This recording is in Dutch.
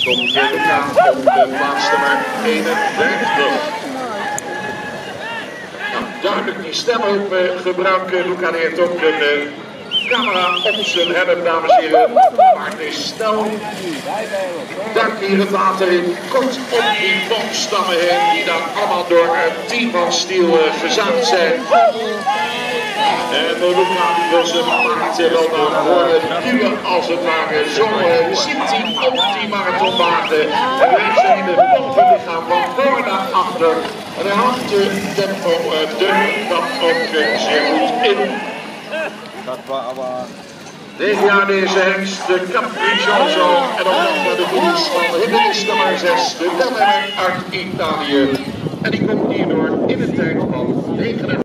komt Luca op de plaats nummer 31. Nou, duidelijk die stem ook gebruiken. Luca heeft ook een camera op zijn helm, dames en heren. Maar het is snel. Duikt hier het water in, kort op die boomstammen heen, die dan allemaal door een team van Stiel gezaagd zijn. En Luca die wil zijn paard wel naar voren duwen als het ware. Zo zit hij op die marathonwagen. En wij zijn de bovenlichaam van voor naar achter. En hij houdt de tempo dat ook zeer goed in. Dat was aber... 9 jaar deze hengst, de Capriccioso. En op weg naar de finish van hindernis nummer 6, de Delaware uit Italië. En die komt hierdoor in een tijd van 9.